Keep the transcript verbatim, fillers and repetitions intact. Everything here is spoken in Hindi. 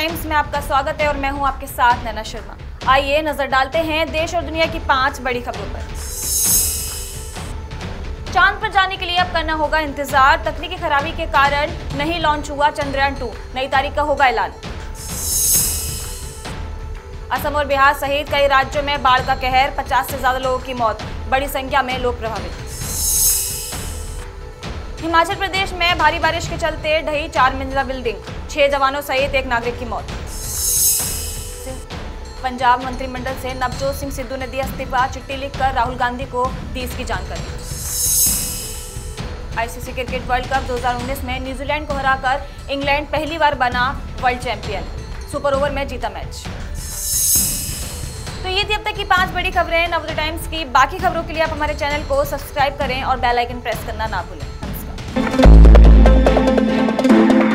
टाइम्स में आपका स्वागत है और मैं हूं आपके साथ नैना शर्मा। आइए नजर डालते हैं देश और दुनिया की पांच बड़ी खबरों पर। चांद पर जाने के लिए अब करना होगा इंतजार। तकनीकी खराबी के कारण नहीं लॉन्च हुआ चंद्रयान टू, नई तारीख का होगा ऐलान। असम और बिहार सहित कई राज्यों में बाढ़ का कहर, पचास से ज्यादा लोगों की मौत, बड़ी संख्या में लोग प्रभावित। हिमाचल प्रदेश में भारी बारिश के चलते ढही चार मंजिला बिल्डिंग, छह जवानों सहित एक नागरिक की मौत। पंजाब मंत्रिमंडल से नवजोत सिंह सिद्धू ने दिया इस्तीफा, चिट्ठी लिखकर राहुल गांधी को दी इसकी जानकारी। आईसीसी क्रिकेट वर्ल्ड कप दो हज़ार उन्नीस में न्यूजीलैंड को हराकर इंग्लैंड पहली बार बना वर्ल्ड चैंपियन, सुपर ओवर में जीता मैच। तो ये थी अब तक की पांच बड़ी खबरें नवोदय टाइम्स की। बाकी खबरों के लिए आप हमारे चैनल को सब्सक्राइब करें और बेल आइकन प्रेस करना ना भूलें। नमस्कार।